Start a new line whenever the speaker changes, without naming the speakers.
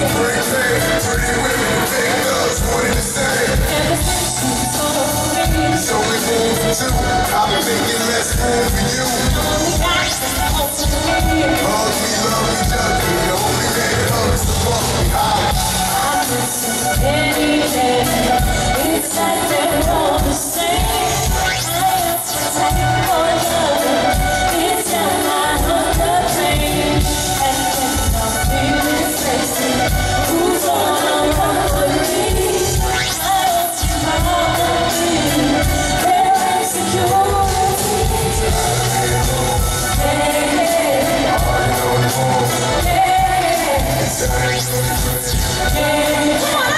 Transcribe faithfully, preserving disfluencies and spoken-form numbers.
Pretty women, big thugs, one and the same. So we move for two. I've been making less room for you. Hugs me, love me, judge me. The only thing that hugs the fuck me out.
It's like they're all the same. I have to take more love. It's time I hung the pain. And when I'm feeling crazy, who's gonna run with me? I have to find me. There is security. Hey, hey. Hey, hey. Hey.